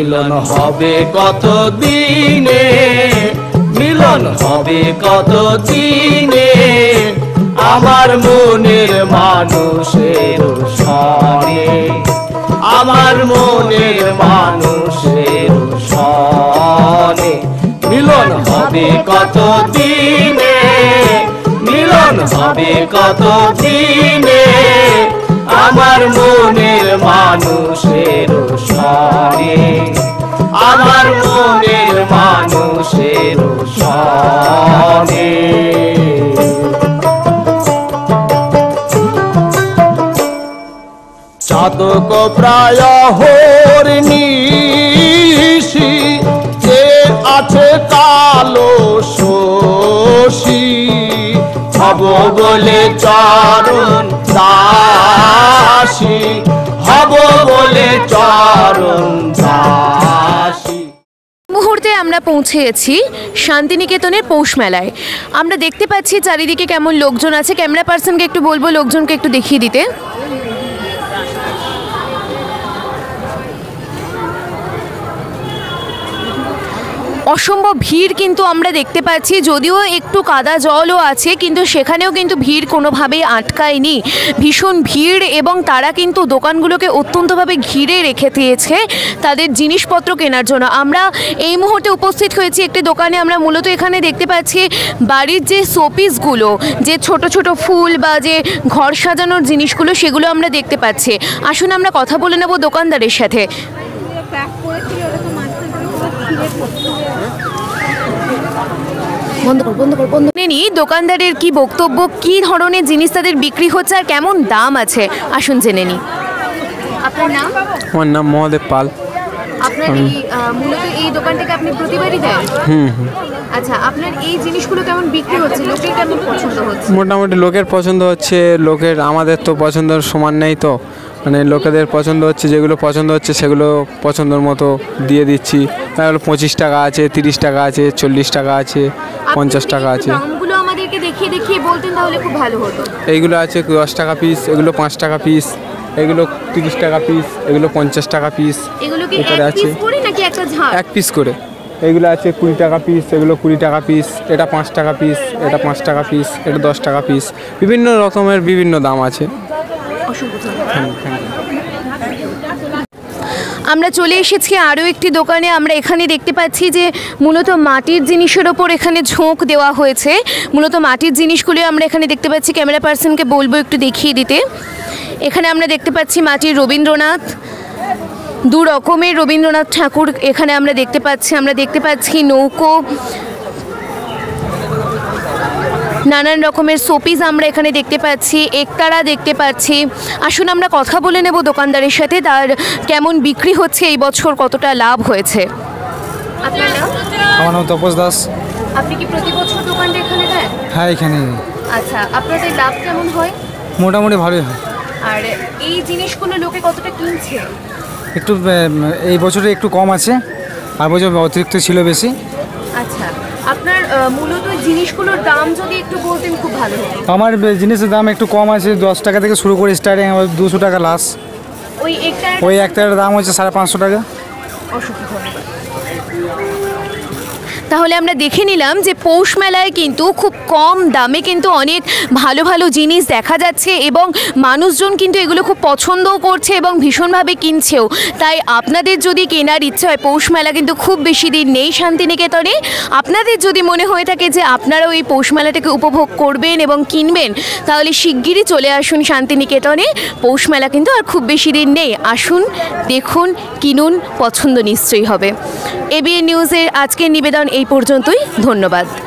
মিলন হবে কত দিনে, মিলন হবে কত দিনে, আমার মনের মানুষের সনে, আমার মনের মানুষের সনে, মিলন হবে কত দিনে, মিলন হবে কত দিনে, আমার মনের মানুষের সনে, আমার মনের মানুষের সনে। চাতক প্রায় হরিণীষি, যে আছে কালো শশী, হব বলে চরণ দাসী, হব বলে চরণ দাসী। মুহূর্তে আমরা পৌঁছে গেছি শান্তিনিকেতনের পৌষ মেলায়। আমরা দেখতে পাচ্ছি চারিদিকে কেমন লোকজন আছে। ক্যামেরা পার্সনকে একটু বলবো লোকজনকে একটু দেখিয়ে দিতে। অসম্ভব ভিড় কিন্তু আমরা দেখতে পাচ্ছি, যদিও একটু কাদা জলও আছে, কিন্তু সেখানেও কিন্তু ভিড় কোনোভাবেই আটকায়নি। ভীষণ ভিড়, এবং তারা কিন্তু দোকানগুলোকে অত্যন্তভাবে ঘিরে রেখে দিয়েছে তাদের জিনিসপত্র কেনার জন্য। আমরা এই মুহূর্তে উপস্থিত হয়েছি একটি দোকানে। আমরা মূলত এখানে দেখতে পাচ্ছি বাড়ির যে শোপিসগুলো, যে ছোট ছোট ফুল বা যে ঘর সাজানোর জিনিসগুলো, সেগুলো আমরা দেখতে পাচ্ছি। আসুন আমরা কথা বলে নেব দোকানদারের সাথে। দোকানদারের কি বক্তব্য, কি ধরনের জিনিস তাদের বিক্রি হচ্ছে আর কেমন দাম আছে, আসুন জেনে নি। আপনার নাম? আমার নাম মহাদেব পাল। আপনার মূলত এই দোকানটাকে আপনি প্রতিবারই দেন? আচ্ছা, আপনার এই জিনিসগুলো কেমন বিক্রি হচ্ছে, লোকের কেমন পছন্দ হচ্ছে? মোটামুটি লোকের পছন্দ হচ্ছে, লোকের আমাদের তো পছন্দের সমান নেই, তো মানে লোকেদের পছন্দ হচ্ছে, যেগুলো পছন্দ হচ্ছে সেগুলো পছন্দের মতো দিয়ে দিচ্ছি। তাহলে 25 টাকা আছে, 30 টাকা আছে, 40 টাকা আছে, 50 টাকা আছে। দামগুলো আমাদেরকে দেখিয়ে দেখিয়ে বলতেন তাহলে খুব ভালো হতো। এইগুলো আছে 10 টাকা পিস, এগুলো 5 টাকা পিস, এগুলো 30 টাকা পিস, এগুলো 50 টাকা পিস। এগুলো কি এক পিস করে নাকি একটা ঝাড়? এক পিস করে। এগুলো আছে 20 টাকা পিস, এগুলো 20 টাকা পিস, এটা 5 টাকা পিস, এটা 5 টাকা পিস, এটা 10 টাকা পিস। বিভিন্ন রকমের বিভিন্ন দাম আছে। আমরা চলে এসেছি আরও একটি দোকানে। আমরা এখানে দেখতে পাচ্ছি যে মূলত মাটির জিনিসের ওপর এখানে ঝোঁক দেওয়া হয়েছে। মূলত মাটির জিনিসগুলো আমরা এখানে দেখতে পাচ্ছি। ক্যামেরা পার্সনকে বলবো একটু দেখিয়ে দিতে। এখানে আমরা দেখতে পাচ্ছি মাটির রবীন্দ্রনাথ, দু রকমের রবীন্দ্রনাথ ঠাকুর এখানে আমরা দেখতে পাচ্ছি। আমরা দেখতে পাচ্ছি নৌকো, নানান রকমের শোপিস আমরা এখানে দেখতে পাচ্ছি, একতারা দেখতে পাচ্ছি। আসুন আমরা কথা বলে নেব দোকানদারের সাথে, তার কেমন বিক্রি হচ্ছে, এই বছর কতটা লাভ হয়েছে। আপনার নাম? আমার নাম তপস দাস। আপনি কি প্রতি বছর দোকানটা এখানে দেন? হ্যাঁ, এখানে। আচ্ছা, আপনাদের লাভ কেমন হয়? মোটামুটি ভালোই হয়। আর এই জিনিসগুলো লোকে কতটা কিনছে? একটু এই বছরে একটু কম আছে, আর বছর অতিরিক্ত ছিল বেশি। আচ্ছা, আপনার মূলত জিনিসগুলোর দাম যদি একটু বলতেন খুব ভালো হতো। আমার জিনিসের দাম একটু কম আছে, 10 টাকা থেকে শুরু করে স্টার্টিং, আবার 200 টাকা লাস্ট। ওই একটার দাম হচ্ছে 550 টাকা। অসুবিধা ধন্যবাদ। তাহলে আমরা দেখে নিলাম যে পৌষ মেলায় কিন্তু খুব কম দামে কিন্তু অনেক ভালো ভালো জিনিস দেখা যাচ্ছে, এবং মানুষজন কিন্তু এগুলো খুব পছন্দও করছে এবং ভীষণভাবে কিনছেও। তাই আপনাদের যদি কেনার ইচ্ছে হয়, পৌষ মেলা কিন্তু খুব বেশি দিন নেই শান্তিনিকেতনে। আপনাদের যদি মনে হয়ে থাকে যে আপনারাও এই পৌষ মেলাটাকে উপভোগ করবেন এবং কিনবেন, তাহলে শিগগিরই চলে আসুন শান্তিনিকেতনে। পৌষ মেলা কিন্তু আর খুব বেশি দিন নেই। আসুন, দেখুন, কিনুন, পছন্দ নিশ্চয়ই হবে। এবিএন নিউজের আজকের নিবেদন এই পর্যন্তই। ধন্যবাদ।